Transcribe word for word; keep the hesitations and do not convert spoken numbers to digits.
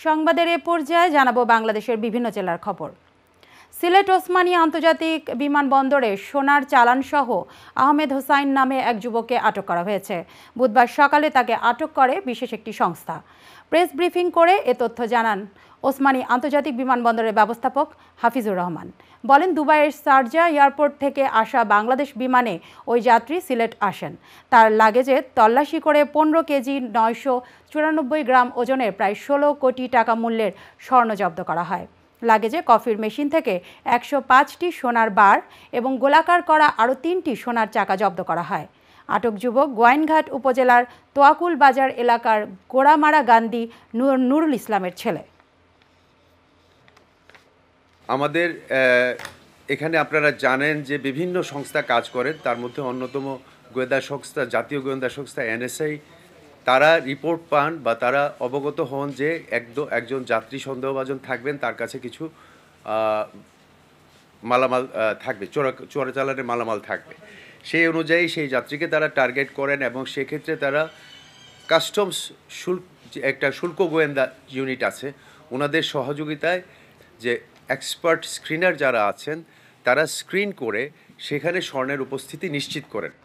সংবাদের এ পর্যায়ে জানাবো বাংলাদেশের বিভিন্ন জেলার খবর। সিলেট ওসমানী আন্তর্জাতিক বিমানবন্দরে সোনার চালান সহ আহমেদ হোসাইন নামে এক যুবককে আটক করা হয়েছে। বুধবার সকালে তাকে আটক করে বিশেষ একটি সংস্থা। প্রেস ব্রিফিং করে এ তথ্য জানান ওসমানী আন্তর্জাতিক বিমানবন্দরের ব্যবস্থাপক হাফিজুর রহমান। বলেন, দুবাইয়ের শারজাহ এয়ারপোর্ট থেকে আসা বাংলাদেশ বিমানে ওই যাত্রী সিলেট আসেন। তার লাগেজে তল্লাশি করে পনেরো কেজি নয়শো চুরানব্বই গ্রাম ওজনের প্রায় ষোলো কোটি টাকা মূল্যের স্বর্ণ জব্দ করা হয়। লাগেজে কফির মেশিন থেকে একশো পাঁচটি সোনার বার এবং গোলাকার করা আরও তিনটি সোনার চাকা জব্দ করা হয়। আটক যুবক গোয়াইনঘাট উপজেলার তোয়াকুল বাজার এলাকার গোড়ামারা গান্ধী নুরুল ইসলামের ছেলে। আমাদের এখানে আপনারা জানেন যে বিভিন্ন সংস্থা কাজ করেন, তার মধ্যে অন্যতম গোয়েন্দা সংস্থা জাতীয় গোয়েন্দা সংস্থা এনএসআই। তারা রিপোর্ট পান বা তারা অবগত হন যে একজন যাত্রী সন্দেহভাজন থাকবেন, তার কাছে কিছু মালামাল থাকবে, চোরা চোরাচালানের মালামাল থাকবে। সেই অনুযায়ী সেই যাত্রীকে তারা টার্গেট করেন এবং সেক্ষেত্রে তারা কাস্টমস শুল্ক একটা শুল্ক গোয়েন্দা ইউনিট আছে, ওনাদের সহযোগিতায় যে এক্সপার্ট স্ক্রিনার যারা আছেন তারা স্ক্রিন করে সেখানে স্বর্ণের উপস্থিতি নিশ্চিত করেন।